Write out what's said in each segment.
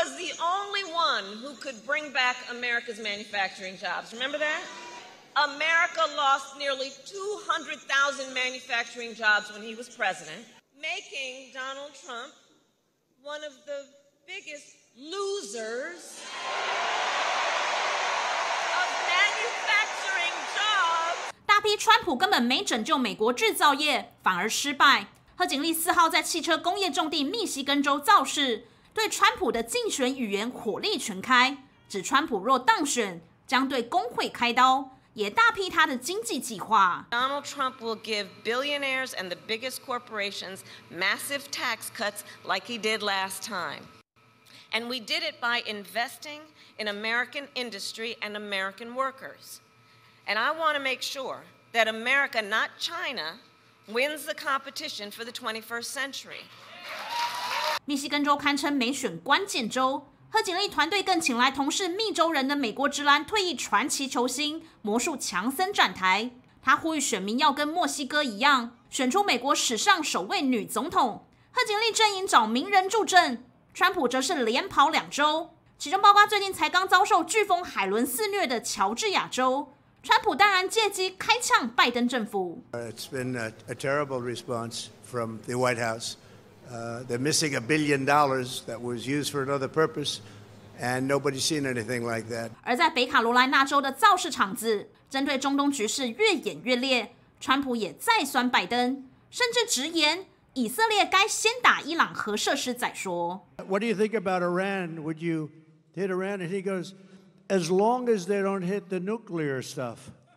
was the only one who could bring back America's manufacturing jobs. Remember that? America lost nearly 200,000 manufacturing jobs when he was president, making Donald Trump one of the biggest losers of manufacturing jobs. 大批川普根本没拯救美国制造业，反而失败。贺锦丽4号在汽车工业重地密西根州造势，对川普的竞选语言火力全开，指川普若当选，将对工会开刀。 也大批他的经济计划。 Donald Trump will give billionaires and the biggest corporations massive tax cuts like he did last time. And we did it by investing in American industry and American workers. And I want to make sure that America, not China, wins the competition for the 21st century. 密西根州堪称美选关键州。 贺锦丽团队更请来同是密州人的美国职篮退役传奇球星魔术强森站台，他呼吁选民要跟墨西哥一样，选出美国史上首位女总统。贺锦丽阵营找名人助阵，川普则是连跑2州，其中包括最近才刚遭受飓风海伦肆虐的乔治亚州。川普当然借机开呛拜登政府。 It's been a terrible response from the White House. They're missing $1 billion that was used for another purpose, and nobody's seen anything like that. 而在北卡罗来纳州的造势场子，针对中东局势越演越烈，川普也再酸拜登，甚至直言以色列该先打伊朗核设施再说。 What do you think about Iran? Would you hit Iran? And he goes, as long as they don't hit the nuclear stuff.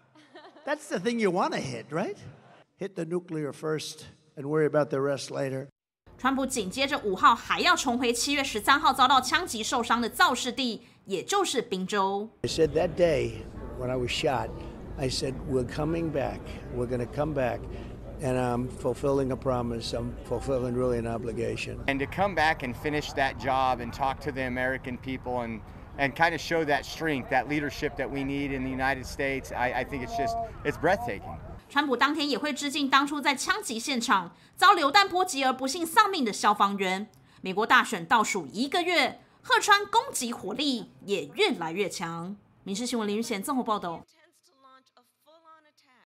That's the thing you want to hit, right? Hit the nuclear first and worry about the rest later. 川普紧接着5号还要重回7月13号遭到枪击受伤的造势地，也就是宾州。 I said that day when I was shot, I said we're coming back. We're going to come back, and I'm fulfilling a promise. I'm fulfilling really an obligation. And to come back and finish that job and talk to the American people and kind of show that strength, that leadership that we need in the United States, I think it's breathtaking. 川普当天也会致敬当初在枪击现场遭榴弹波及而不幸丧命的消防员。美国大选倒数1个月，贺川攻击火力也越来越强。民事新闻林玉贤综合报道。